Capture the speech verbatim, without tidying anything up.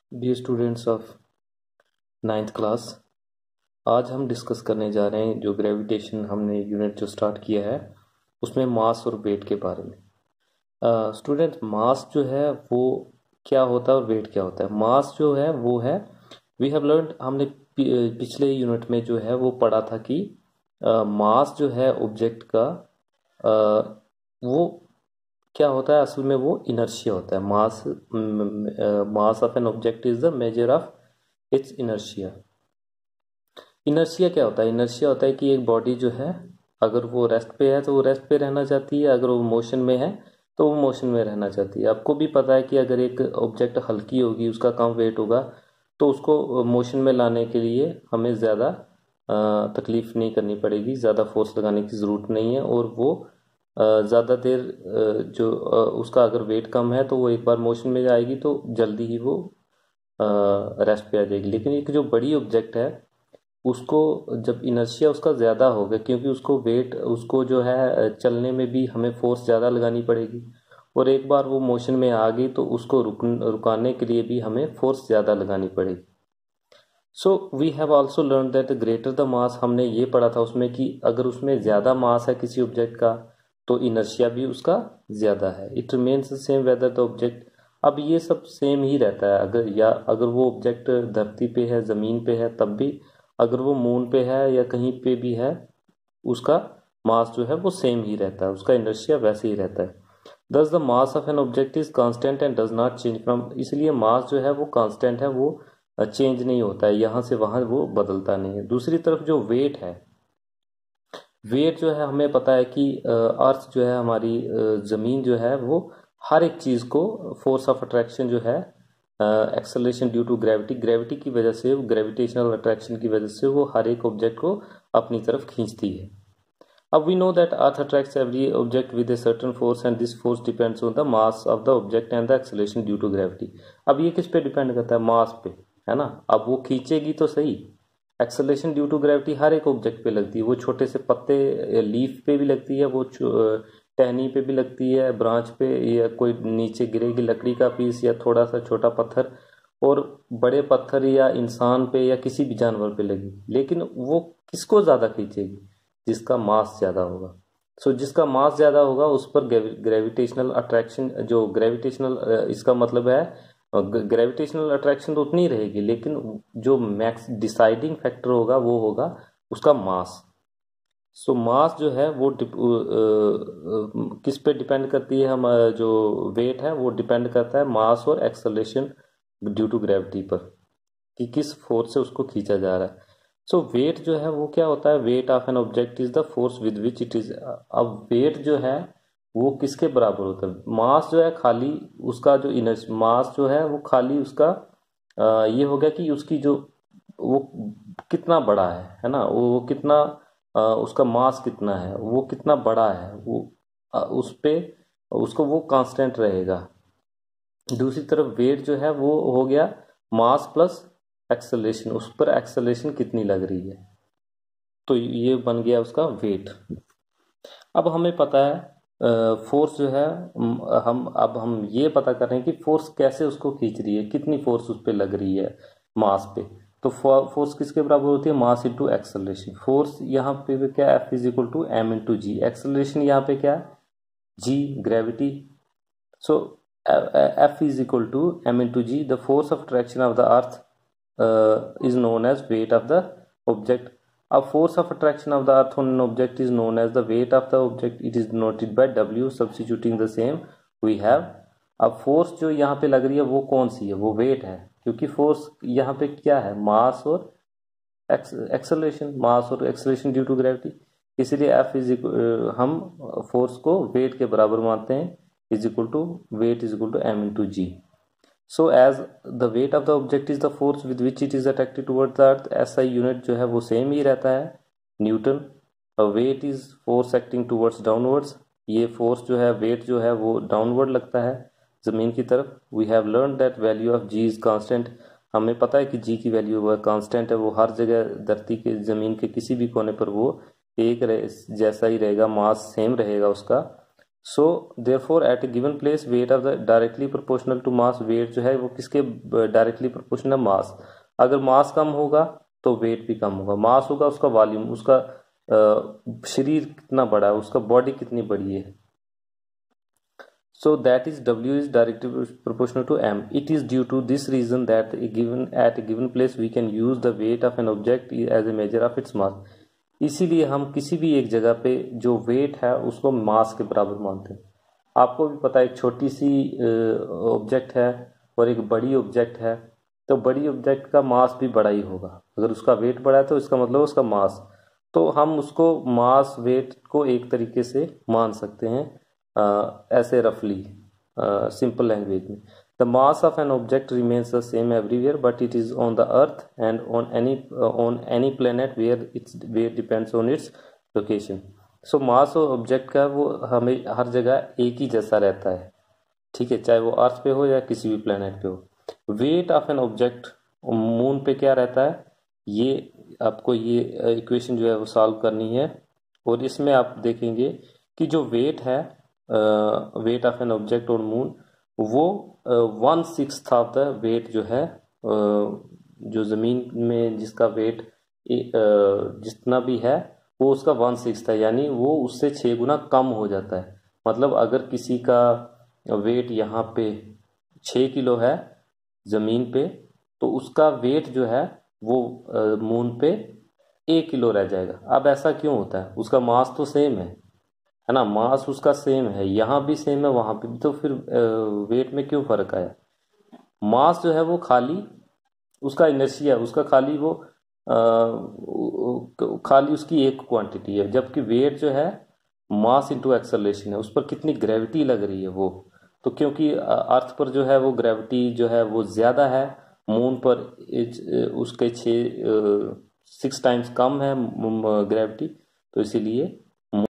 Dear students of ninth class, आज हम discuss करने जा रहे हैं जो ग्रेविटेशन हमने यूनिट जो स्टार्ट किया है उसमें मास और वेट के बारे में। स्टूडेंट, मास जो है वो क्या होता है और वेट क्या होता है। मास जो है वो है, वी हैव लर्न, हमने पिछले यूनिट में जो है वो पढ़ा था कि मास uh, जो है ऑब्जेक्ट का uh, वो क्या होता है। असल में वो इनर्शिया होता है। Mass mass of an object is the measure of its inertia. Inertia क्या होता है? इनर्शिया होता है कि एक बॉडी जो है अगर वो रेस्ट पे है तो वो रेस्ट पे रहना चाहती है, अगर वो मोशन में है तो वो मोशन में रहना चाहती है। आपको भी पता है कि अगर एक ऑब्जेक्ट हल्की होगी, उसका कम वेट होगा, तो उसको मोशन में लाने के लिए हमें ज़्यादा तकलीफ नहीं करनी पड़ेगी, ज़्यादा फोर्स लगाने की ज़रूरत नहीं है, और वो ज़्यादा देर जो उसका अगर वेट कम है तो वो एक बार मोशन में जाएगी तो जल्दी ही वो रेस्ट पे आ जाएगी। लेकिन एक जो बड़ी ऑब्जेक्ट है उसको जब इनर्शिया उसका ज़्यादा होगा, क्योंकि उसको वेट उसको जो है चलने में भी हमें फोर्स ज़्यादा लगानी पड़ेगी, और एक बार वो मोशन में आ गई तो उसको रुक रुकाने के लिए भी हमें फोर्स ज़्यादा लगानी पड़ेगी। So we have also learn that greater the mass, हमने ये पढ़ा था उसमें कि अगर उसमें ज़्यादा मास है किसी ऑब्जेक्ट का तो इनर्शिया भी उसका ज़्यादा है। It remains the same whether the object, अब ये सब सेम ही रहता है। अगर या अगर वो ऑब्जेक्ट धरती पे है, ज़मीन पे है, तब भी अगर वो मून पे है या कहीं पे भी है, उसका मास जो है वो सेम ही रहता है, उसका इनर्शिया वैसे ही रहता है। Thus the mass of an object is constant and does not change from, इसलिए मास जो है वो कांस्टेंट है, वो चेंज नहीं होता है, यहाँ से वहाँ वो बदलता नहीं है। दूसरी तरफ जो वेट है, वेट जो है हमें पता है कि अर्थ जो है हमारी ज़मीन जो है वो हर एक चीज़ को फोर्स ऑफ अट्रैक्शन जो है acceleration due to gravity, gravity की वजह से, ग्रेविटेशनल अट्रैक्शन की वजह से वो हर एक ऑब्जेक्ट को अपनी तरफ खींचती है। अब we know that earth attracts every object with a certain force and this force depends on the mass of the object and the acceleration due to gravity. अब ये किस पे डिपेंड करता है? मास पे, है ना। अब वो खींचेगी तो सही, एक्सेलरेशन ड्यू टू ग्रेविटी हर एक ऑब्जेक्ट पे लगती है, वो छोटे से पत्ते लीफ पे भी लगती है, वो टहनी पे भी लगती है, ब्रांच पे, या कोई नीचे गिरेगी लकड़ी का पीस या थोड़ा सा छोटा पत्थर, और बड़े पत्थर या इंसान पे या किसी भी जानवर पे लगी। लेकिन वो किसको ज़्यादा खींचेगी? जिसका मास ज़्यादा होगा। सो so, जिसका मास ज़्यादा होगा उस पर ग्रेविटेशनल अट्रैक्शन, जो ग्रेविटेशनल, इसका मतलब है ग्रेविटेशनल अट्रैक्शन तो उतनी रहेगी, लेकिन जो मैक्स डिसाइडिंग फैक्टर होगा वो होगा उसका मास। सो so, मास जो है वो डिप, आ, आ, किस पे डिपेंड करती है? हम जो वेट है वो डिपेंड करता है मास और एक्सेलरेशन ड्यू टू ग्रेविटी पर, कि किस फोर्स से उसको खींचा जा रहा है। सो so, वेट जो है वो क्या होता है? Weight of an object is the force with which it is. अब वेट जो है वो किसके बराबर होता है? मास जो है खाली उसका जो इनर मास जो है वो खाली उसका आ, ये हो गया कि उसकी जो वो कितना बड़ा है है ना, वो कितना आ, उसका मास कितना है, वो कितना बड़ा है, वो आ, उस पे उसको वो कांस्टेंट रहेगा। दूसरी तरफ वेट जो है वो हो गया मास प्लस एक्सेलरेशन, उस पर एक्सेलरेशन कितनी लग रही है, तो ये बन गया उसका वेट। अब हमें पता है फोर्स जो है, हम अब हम ये पता कर रहे हैं कि फोर्स कैसे उसको खींच रही है, कितनी फोर्स उस पर लग रही है मास पे। तो फोर्स किसके बराबर होती है? Mass into acceleration. फोर्स यहाँ पे क्या, F is equal to m into g. Acceleration यहाँ पे क्या है? G, gravity. So F is equal to m into g. The force of attraction of the earth is known as weight of the object. अब force of attraction of the earth on an object is known as the weight of the object. It is denoted by W, substituting the same we have. अब force जो यहाँ पे लग रही है वो कौन सी है? वो वेट है, क्योंकि फोर्स यहाँ पे क्या है? मास और एक्सेलरेशन, मास और एक्सेलरेशन ड्यू टू ग्रेविटी। इसलिए एफ इज इक्वल, हम फोर्स को वेट के बराबर मानते हैं, is equal to weight is equal to m into g. So as the weight of the object is the force with which it is attracted towards the earth, S I unit जो है वो same ही रहता है, newton. Weight is force acting towards downwards, ये force जो है, wait जो है वो डाउनवर्ड लगता है जमीन की तरफ। We have learn that value of g is constant, हमें पता है कि जी की वैल्यू वो कांस्टेंट है, वो हर जगह धरती के जमीन के किसी भी कोने पर वो एक जैसा ही रहेगा, मास सेम रहेगा उसका। So therefore at a given place weight of the directly proportional to mass, weight जो है वो किसके डायरेक्टली प्रोपोर्शनल है, मास। अगर मास कम होगा तो वेट भी कम होगा। मास होगा उसका वॉल्यूम, उसका uh, शरीर कितना बड़ा है, उसका बॉडी कितनी बड़ी है। So that is W is directly proportional to M. It is due to this reason that a given at a given place we can use the weight of an object as a measure of its mass. इसीलिए हम किसी भी एक जगह पे जो weight है उसको मास के बराबर मानते हैं। आपको भी पता है एक छोटी सी ऑब्जेक्ट है और एक बड़ी ऑब्जेक्ट है, तो बड़ी ऑब्जेक्ट का मास भी बड़ा ही होगा। अगर उसका वेट बड़ा है तो इसका मतलब उसका मास, तो हम उसको मास वेट को एक तरीके से मान सकते हैं Uh, ऐसे रफली सिंपल लैंग्वेज में। The mass of an object remains the same everywhere but it is on the earth and on any on any planet where its where depends on its location. So mass of object का वो हमें हर जगह एक ही जैसा रहता है, ठीक है, चाहे वो अर्थ पे हो या किसी भी प्लेनेट पे हो। Weight of an object moon पे क्या रहता है, ये आपको ये इक्वेशन जो है वो सॉल्व करनी है। और इसमें आप देखेंगे कि जो वेट है, weight of an object on moon, वो one six of the weight जो है uh, जो जमीन में जिसका वेट uh, जितना भी है वो उसका वन सिक्स है, यानी वो उससे छः गुना कम हो जाता है। मतलब अगर किसी का वेट यहाँ पे छः किलो है जमीन पे, तो उसका वेट जो है वो मून पे एक किलो रह जाएगा। अब ऐसा क्यों होता है, उसका मास तो सेम है है ना, मास उसका सेम है, यहाँ भी सेम है वहां पे भी, तो फिर वेट में क्यों फर्क आया। मास जो है वो खाली उसका इनर्शिया, उसका खाली वो आ, खाली उसकी एक क्वांटिटी है, जबकि वेट जो है मास इनटू एक्सेलरेशन है, उस पर कितनी ग्रेविटी लग रही है वो। तो क्योंकि अर्थ पर जो है वो ग्रेविटी जो है वो ज्यादा है, मून पर उसके छः सिक्स टाइम्स कम है ग्रेविटी, तो इसीलिए